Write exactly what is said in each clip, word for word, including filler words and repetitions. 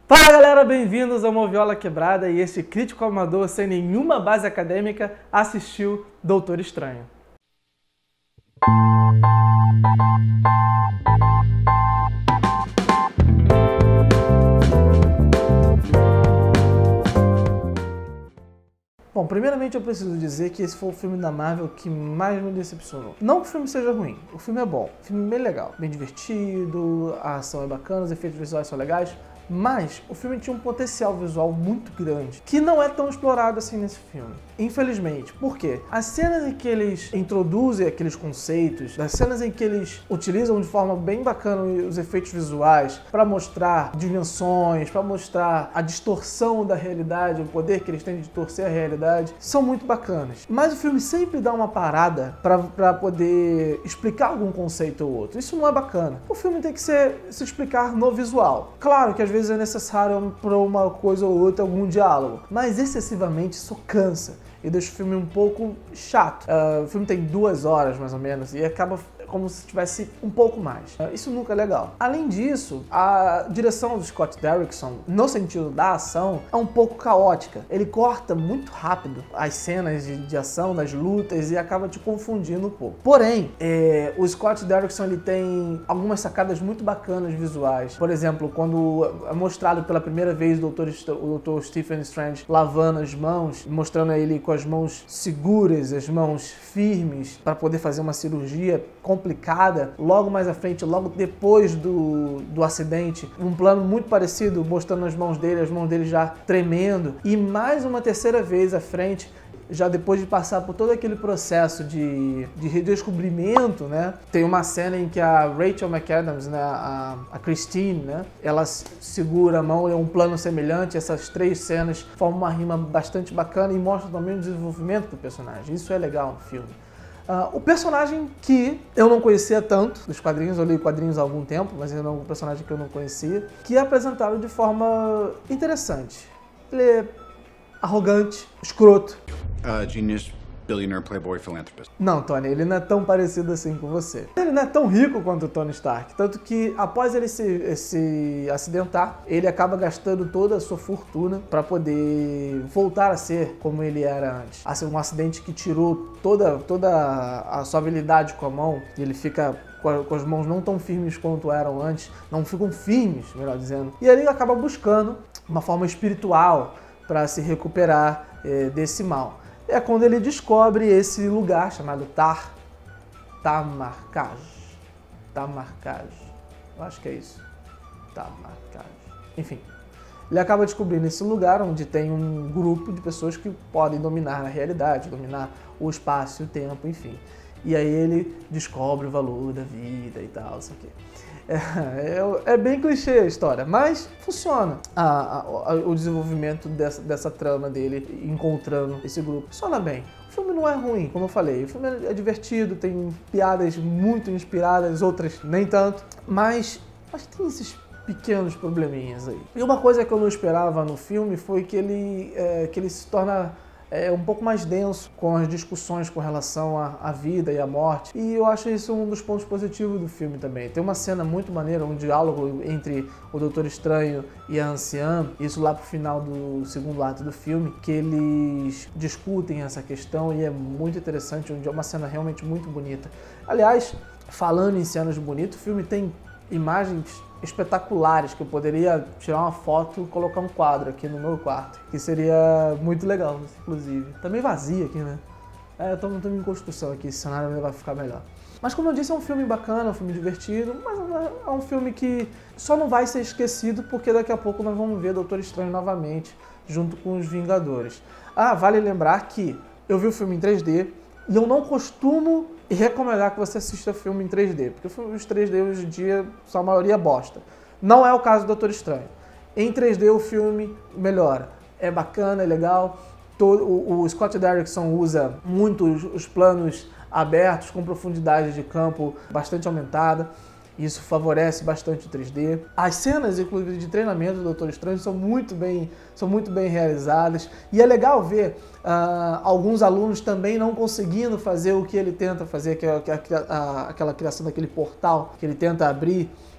Fala galera, bem-vindos ao Moviola Quebrada e este crítico amador sem nenhuma base acadêmica assistiu Doutor Estranho. Bom, primeiramente eu preciso dizer que esse foi o filme da Marvel que mais me decepcionou. Não que o filme seja ruim, o filme é bom, o filme é bem legal, bem divertido, a ação é bacana, os efeitos visuais são legais, mas o filme tinha um potencial visual muito grande, que não é tão explorado assim nesse filme. Infelizmente. Por quê? As cenas em que eles introduzem aqueles conceitos, as cenas em que eles utilizam de forma bem bacana os efeitos visuais para mostrar dimensões, para mostrar a distorção da realidade, o poder que eles têm de torcer a realidade, são muito bacanas. Mas o filme sempre dá uma parada para poder explicar algum conceito ou outro. Isso não é bacana. O filme tem que ser, se explicar no visual. Claro que às vezes é necessário para uma coisa ou outra algum diálogo, mas excessivamente isso cansa e deixa o filme um pouco chato. Uh, o filme tem duas horas mais ou menos e acaba como se tivesse um pouco mais. Uh, isso nunca é legal. Além disso, a direção do Scott Derrickson, no sentido da ação, é um pouco caótica. Ele corta muito rápido as cenas de, de ação, das lutas, e acaba te confundindo um pouco. Porém, é, o Scott Derrickson ele tem algumas sacadas muito bacanas visuais. Por exemplo, quando é mostrado pela primeira vez o doutor, o doutor Stephen Strange lavando as mãos, mostrando ele com as mãos seguras, as mãos firmes, para poder fazer uma cirurgia complicada. Logo mais à frente, logo depois do, do acidente, um plano muito parecido, mostrando as mãos dele, as mãos dele já tremendo. E mais uma terceira vez à frente, já depois de passar por todo aquele processo de, de redescobrimento, né? Tem uma cena em que a Rachel McAdams, né? a, a Christine, né? ela segura a mão, é um plano semelhante. Essas três cenas formam uma rima bastante bacana e mostram também o desenvolvimento do personagem. Isso é legal no filme. Uh, o personagem que eu não conhecia tanto dos quadrinhos, eu li quadrinhos há algum tempo, mas ainda não é um personagem que eu não conhecia, que é apresentado de forma interessante. Ele é arrogante, escroto. Uh, genius, billionaire, playboy, philanthropist. Não, Tony, ele não é tão parecido assim com você. Ele não é tão rico quanto o Tony Stark, tanto que após ele se, se acidentar, ele acaba gastando toda a sua fortuna para poder voltar a ser como ele era antes. Assim, um acidente que tirou toda, toda a sua habilidade com a mão, e ele fica com as mãos não tão firmes quanto eram antes, não ficam firmes, melhor dizendo. E ele acaba buscando uma forma espiritual para se recuperar eh, desse mal. É quando ele descobre esse lugar chamado Tar... Tamarkaj. Tamarkaj. Eu acho que é isso. Tamarkaj. Enfim, ele acaba descobrindo esse lugar onde tem um grupo de pessoas que podem dominar a realidade, dominar o espaço e o tempo, enfim. E aí ele descobre o valor da vida e tal, isso aqui. É, é, é bem clichê a história, mas funciona a, a, o desenvolvimento dessa, dessa trama dele encontrando esse grupo. Funciona bem. O filme não é ruim, como eu falei. O filme é divertido, tem piadas muito inspiradas, outras nem tanto, mas, mas tem esses pequenos probleminhas aí. E uma coisa que eu não esperava no filme foi que ele, é, que ele se torna é um pouco mais denso com as discussões com relação à, à vida e à morte. E eu acho isso um dos pontos positivos do filme também. Tem uma cena muito maneira, um diálogo entre o Doutor Estranho e a Anciã, isso lá pro final do segundo ato do filme, que eles discutem essa questão e é muito interessante, é uma cena realmente muito bonita. Aliás, falando em cenas bonitas, o filme tem imagens espetaculares que eu poderia tirar uma foto e colocar um quadro aqui no meu quarto, que seria muito legal, inclusive. Tá meio vazio aqui, né? É, eu tô montando em construção aqui, esse cenário vai ficar melhor. Mas como eu disse, é um filme bacana, é um filme divertido, mas é um filme que só não vai ser esquecido porque daqui a pouco nós vamos ver Doutor Estranho novamente, junto com os Vingadores. Ah, vale lembrar que eu vi o filme em três D e eu não costumo recomendar que você assista filme em três D, porque os três D hoje em dia são a maioria bosta. Não é o caso do Doutor Estranho. Em três D o filme melhora. É bacana, é legal. Todo, o, o Scott Derrickson usa muito os, os planos abertos, com profundidade de campo bastante aumentada. Isso favorece bastante o três D. As cenas, inclusive, de treinamento do Doutor Estranho são muito bem, são muito bem realizadas. E é legal ver uh, alguns alunos também não conseguindo fazer o que ele tenta fazer, que é aquela criação daquele portal que ele tenta abrir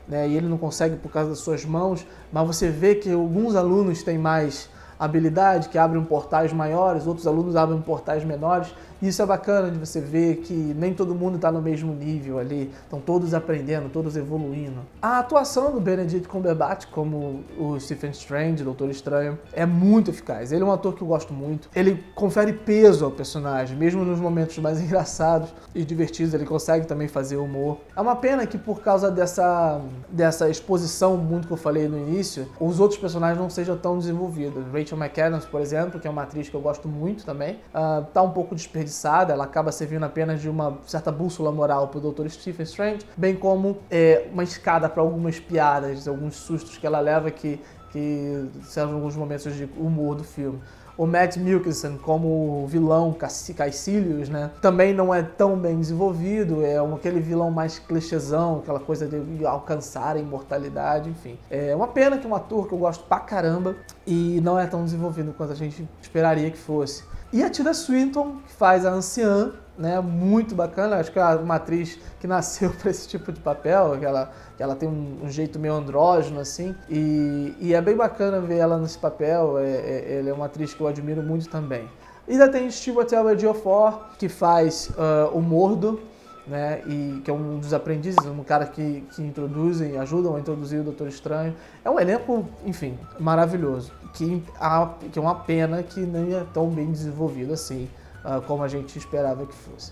né, e ele não consegue por causa das suas mãos, mas você vê que alguns alunos têm mais habilidade, que abrem portais maiores, outros alunos abrem portais menores. E isso é bacana de você ver que nem todo mundo está no mesmo nível ali, estão todos aprendendo, todos evoluindo. A atuação do Benedict Cumberbatch como o Stephen Strange, Doutor Estranho, é muito eficaz. Ele é um ator que eu gosto muito. Ele confere peso ao personagem, mesmo nos momentos mais engraçados e divertidos, ele consegue também fazer humor. É uma pena que por causa dessa, dessa exposição muito que eu falei no início, os outros personagens não sejam tão desenvolvidos. Rachel McAdams, por exemplo, que é uma atriz que eu gosto muito também, uh, tá um pouco desperdiçada. Ela acaba servindo apenas de uma certa bússola moral para o doutor Stephen Strange, bem como é, uma escada para algumas piadas, alguns sustos que ela leva que, que servem alguns momentos de humor do filme. O Matt Mikkelsen como vilão Caecilius, né, também não é tão bem desenvolvido, é um, aquele vilão mais clichêzão, aquela coisa de alcançar a imortalidade, enfim. É uma pena que é um ator que eu gosto pra caramba e não é tão desenvolvido quanto a gente esperaria que fosse. E a Tilda Swinton, que faz a anciã, né, muito bacana, acho que é uma atriz que nasceu para esse tipo de papel, que ela, que ela tem um, um jeito meio andrógeno, assim, e, e é bem bacana ver ela nesse papel, é, é, ela é uma atriz que eu admiro muito também. E ainda tem Chiwetel Ejiofor, que faz uh, o Mordo, né, e que é um dos aprendizes, um cara que, que introduzem, ajudam a introduzir o Doutor Estranho. É um elenco, enfim, maravilhoso, que, a, que é uma pena que nem é tão bem desenvolvido assim, uh, como a gente esperava que fosse.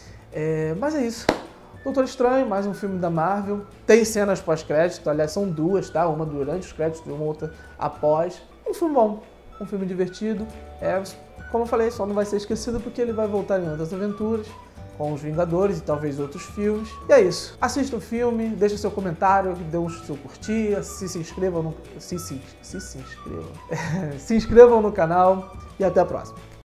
É, mas é isso. Doutor Estranho, mais um filme da Marvel. Tem cenas pós-crédito, aliás, são duas, tá? Uma durante os créditos e uma outra após. Um filme bom, um filme divertido. É, como eu falei, só não vai ser esquecido porque ele vai voltar em outras aventuras, com os Vingadores e talvez outros filmes. E é isso. Assista o filme, deixa seu comentário, dê um seu curtir, se, se inscrevam no... Se, se, se, se inscrevam. se inscrevam no canal e até a próxima.